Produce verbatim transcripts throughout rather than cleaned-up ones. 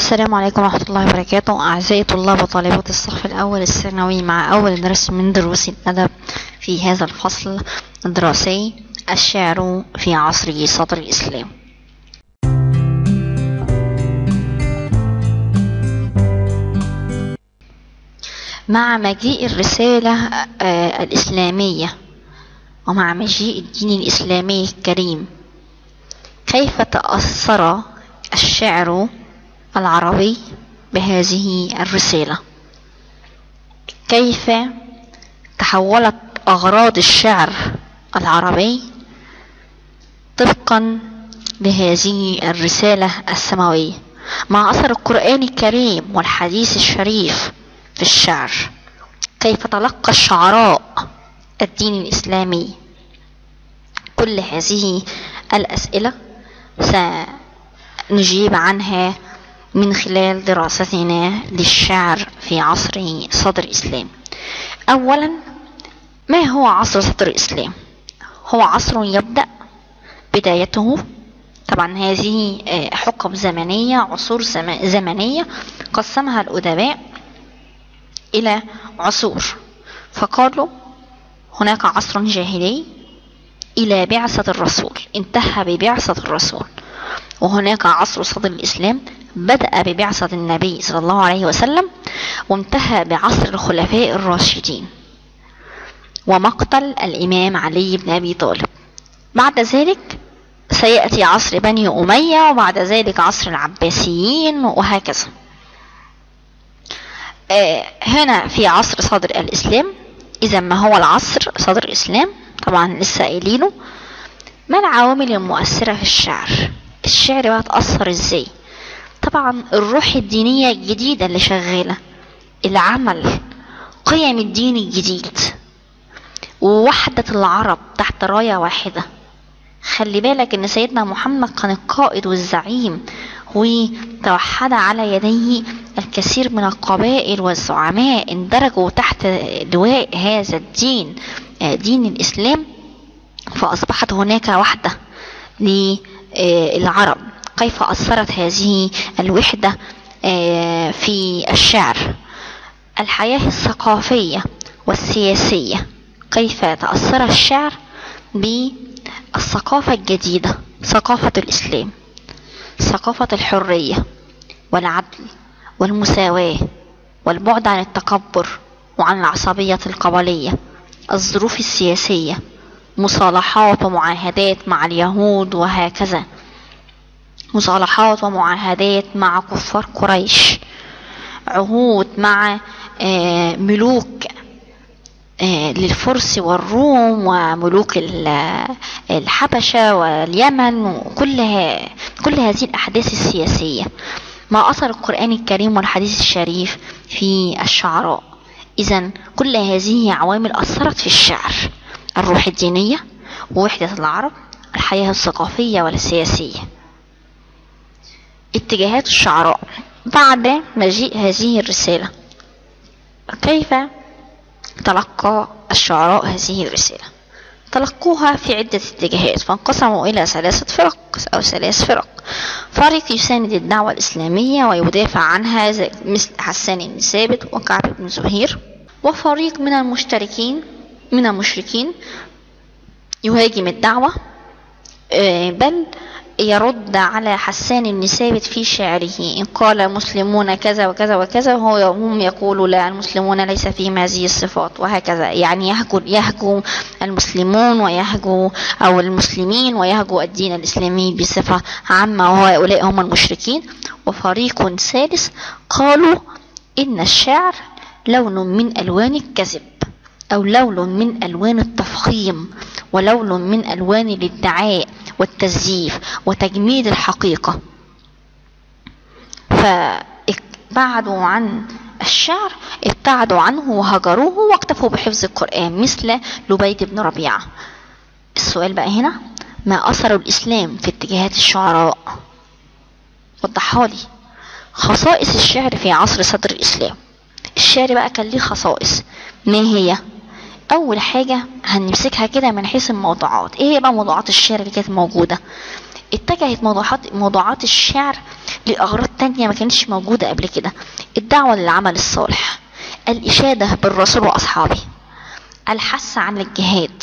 السلام عليكم ورحمة الله وبركاته. أعزائي طلاب وطالبات الصف الأول الثانوي، مع أول درس من دروس الأدب في هذا الفصل الدراسي، الشعر في عصر صدر الإسلام. مع مجيء الرسالة الإسلامية ومع مجيء الدين الإسلامي الكريم، كيف تأثر الشعر العربي بهذه الرسالة؟ كيف تحولت أغراض الشعر العربي طبقا لهذه الرسالة السماوية مع أثر القرآن الكريم والحديث الشريف في الشعر؟ كيف تلقى الشعراء الدين الإسلامي؟ كل هذه الأسئلة سنجيب عنها من خلال دراستنا للشعر في عصر صدر الإسلام. أولا، ما هو عصر صدر الإسلام؟ هو عصر يبدأ بدايته، طبعا هذه حقب زمنية، عصور زمنية قسمها الأدباء إلى عصور، فقالوا هناك عصر جاهلي إلى بعثة الرسول، انتهى ببعثة الرسول، وهناك عصر صدر الإسلام بدأ ببعثة النبي صلى الله عليه وسلم وانتهى بعصر الخلفاء الراشدين ومقتل الإمام علي بن أبي طالب. بعد ذلك سيأتي عصر بني أمية، وبعد ذلك عصر العباسيين، وهكذا. آه هنا في عصر صدر الإسلام. إذا ما هو العصر صدر الإسلام؟ طبعا لسه قايلينه. ما العوامل المؤثرة في الشعر؟ الشعر بقى تأثر ازاي؟ طبعا الروح الدينية الجديدة اللي شغالة، العمل، قيم الدين الجديد، ووحدة العرب تحت راية واحدة. خلي بالك ان سيدنا محمد كان القائد والزعيم، وتوحد على يديه الكثير من القبائل والزعماء اندرجوا تحت لواء هذا الدين، دين الإسلام، فأصبحت هناك وحدة للعرب. كيف أثرت هذه الوحدة في الشعر؟ الحياة الثقافية والسياسية، كيف تأثر الشعر بالثقافة الجديدة، ثقافة الإسلام، ثقافة الحرية والعدل والمساواة والبعد عن التكبر وعن العصبية القبلية، الظروف السياسية، مصالحات ومعاهدات مع اليهود وهكذا، مصالحات ومعاهدات مع كفار قريش، عهود مع ملوك للفرس والروم وملوك الحبشة واليمن، وكل كل هذه الأحداث السياسية، ما أثر القرآن الكريم والحديث الشريف في الشعراء. إذن كل هذه عوامل أثرت في الشعر: الروح الدينية، ووحدة العرب، الحياة الثقافية والسياسية. اتجاهات الشعراء بعد مجيء هذه الرسالة، كيف تلقى الشعراء هذه الرسالة؟ تلقوها في عدة اتجاهات، فانقسموا إلى ثلاثة فرق أو ثلاث فرق. فريق يساند الدعوة الإسلامية ويدافع عنها مثل حسان بن ثابت وكعب بن زهير، وفريق من المشتركين من المشركين يهاجم الدعوة، بل يرد على حسان بن ثابت في شعره: إن قال المسلمون كذا وكذا وكذا وهم يقولوا لا، المسلمون ليس فيهم هذه الصفات، وهكذا. يعني يهجو يهجو المسلمون ويهجو أو المسلمين ويهجو الدين الإسلامي بصفة عامة، وهؤلاء هم المشركين. وفريق ثالث قالوا إن الشعر لون من ألوان الكذب، أو لون من ألوان التفخيم، ولون من ألوان الادعاء والتزييف وتجميل الحقيقة. فابتعدوا عن الشعر، ابتعدوا عنه وهجروه واكتفوا بحفظ القرآن، مثل لبيد بن ربيعة. السؤال بقى هنا: ما أثر الإسلام في اتجاهات الشعراء؟ وضحها لي. خصائص الشعر في عصر صدر الإسلام. الشعر بقى كان ليه خصائص، ما هي؟ اول حاجة هنمسكها كده من حيث الموضوعات. ايه هي بقى موضوعات الشعر اللي كانت موجودة؟ اتجهت موضوعات موضوعات الشعر لأغراض تانية ما كانتش موجودة قبل كده. الدعوة للعمل الصالح، الإشادة بالرسول وأصحابه، الحث عن الجهاد،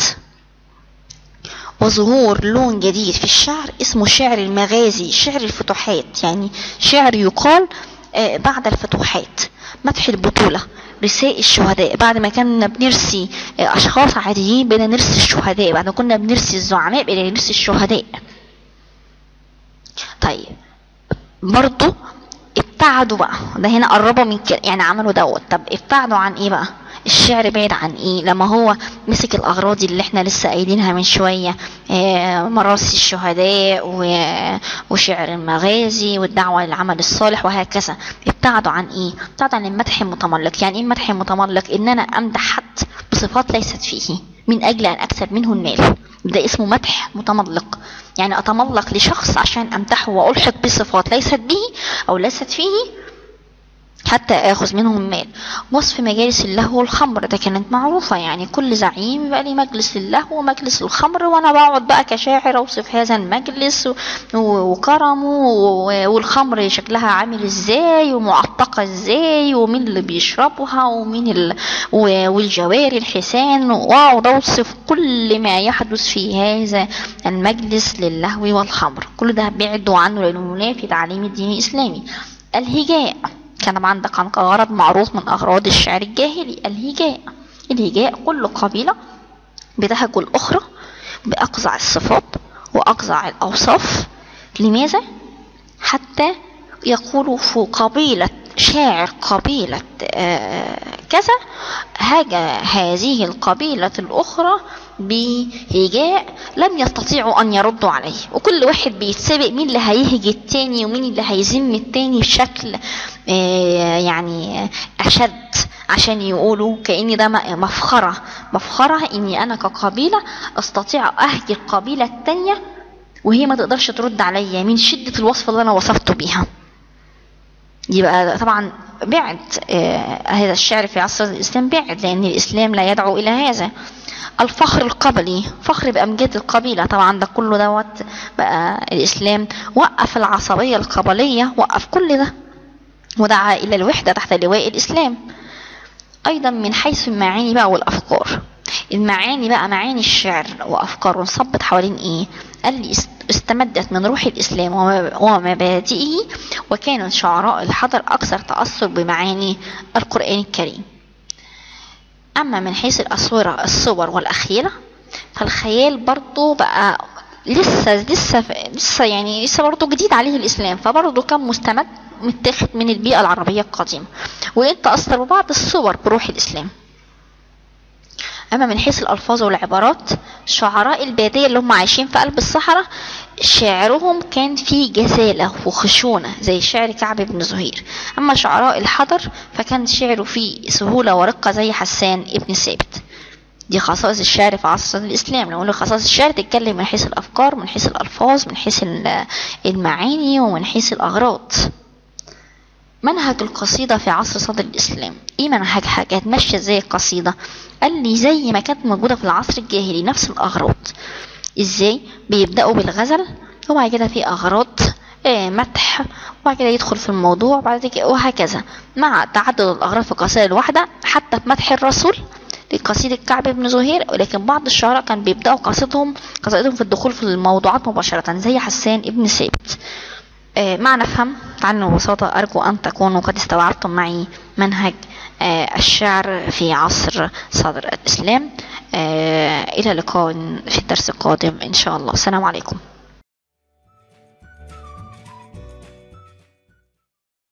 وظهور لون جديد في الشعر اسمه شعر المغازي، شعر الفتوحات، يعني شعر يقال بعد الفتوحات، مدح البطولة، رثاء الشهداء. بعد ما كنا بنرثي أشخاص عاديين بقينا نرثي الشهداء، بعد ما كنا بنرثي الزعماء بقينا نرثي الشهداء. طيب برضو ابتعدوا بقى، ده هنا قربوا من كده يعني عملوا دوت. طب ابتعدوا عن ايه بقى؟ الشعر بعيد عن ايه لما هو مسك الاغراض اللي احنا لسه قايلينها من شويه، اه مراسي الشهداء وشعر المغازي والدعوه للعمل الصالح وهكذا. ابتعدوا عن ايه؟ ابتعدوا عن المدح المتملق. يعني ايه المدح المتملق؟ ان انا امدح حد بصفات ليست فيه من اجل ان اكسب منه المال، ده اسمه مدح متملق. يعني اتملق لشخص عشان امدحه والحق بصفات ليست به او ليست فيه حتى اخذ منهم المال. وصف مجالس اللهو والخمر، ده كانت معروفة، يعني كل زعيم يبقى لي مجلس اللهو ومجلس الخمر، وانا بقعد بقى كشاعر اوصف هذا المجلس وكرمه والخمر شكلها عامل ازاي ومعتقة ازاي ومين اللي بيشربها ومين ال... والجواري الحسان، واقعد اوصف كل ما يحدث في هذا المجلس للهو والخمر. كل ده بعدوا عنه لانه منافي تعليم الدين الاسلامي. الهجاء كان عندك عن غرض معروف من أغراض الشعر الجاهلي. الهجاء، الهجاء كل قبيلة بتهج الأخرى بأقزع الصفات وأقزع الأوصاف. لماذا؟ حتى يقولوا في قبيلة شاعر قبيلة كذا هاجى هذه القبيلة الأخرى بهجاء لم يستطيعوا أن يردوا عليه، وكل واحد بيتسابق مين اللي هيهج التاني ومين اللي هيذم التاني بشكل يعني أشد، عشان يقولوا كأني ده مفخرة مفخرة إني أنا كقبيلة أستطيع أهج القبيلة التانية وهي ما تقدرش ترد عليا من شدة الوصف اللي أنا وصفته بيها. يبقى طبعا بعد آه هذا الشعر في عصر الإسلام بعد، لأن الإسلام لا يدعو إلى هذا. الفخر القبلي، فخر بأمجاد القبيلة، طبعا ده كله دوت بقى الإسلام وقف العصبية القبلية، وقف كل ده ودعا إلى الوحدة تحت لواء الإسلام. أيضا من حيث المعاني بقى والأفكار، المعاني بقى معاني الشعر وأفكاره انصبت حوالين إيه؟ قال لي استمدت من روح الإسلام ومبادئه، وكان شعراء الحضر أكثر تأثر بمعاني القرآن الكريم. أما من حيث الأصورة الصور والأخيلة فالخيال برضو بقى لسه لسه لسه يعني لسه برضو جديد عليه الإسلام، فبرضو كان مستمد متاخد من البيئة العربية القديمة، وإن تأثر ببعض الصور بروح الإسلام. أما من حيث الألفاظ والعبارات، شعراء البادية اللي هم عايشين في قلب الصحراء شعرهم كان فيه جزالة وخشونة زي شعر كعب بن زهير. أما شعراء الحضر فكان شعره فيه سهولة ورقة زي حسان ابن ثابت. دي خصائص الشعر في عصر الإسلام. لو نقول خصائص الشعر تتكلم من حيث الأفكار، من حيث الألفاظ، من حيث المعاني، ومن حيث الأغراض. منهج القصيدة في عصر صدر الإسلام، ايه منهجها؟ كانت ماشية ازاي القصيدة؟ قال لي زي ما كانت موجودة في العصر الجاهلي، نفس الأغراض. ازاي؟ بيبدأوا بالغزل وبعد كده في أغراض آه مدح، وبعد كده يدخل في الموضوع بعد كده وهكذا، مع تعدد الأغراض في القصيدة الواحدة. حتى في مدح الرسول لقصيدة كعب بن زهير، ولكن بعض الشعراء كان بيبدأوا قصيدهم قصيدهم في الدخول في الموضوعات مباشرة زي حسان ابن ثابت. آه مع نفهم تعلم ببساطة. أرجو أن تكونوا قد استوعبتم معي منهج آه الشعر في عصر صدر الإسلام. آه إلى اللقاء في الدرس القادم إن شاء الله. السلام عليكم.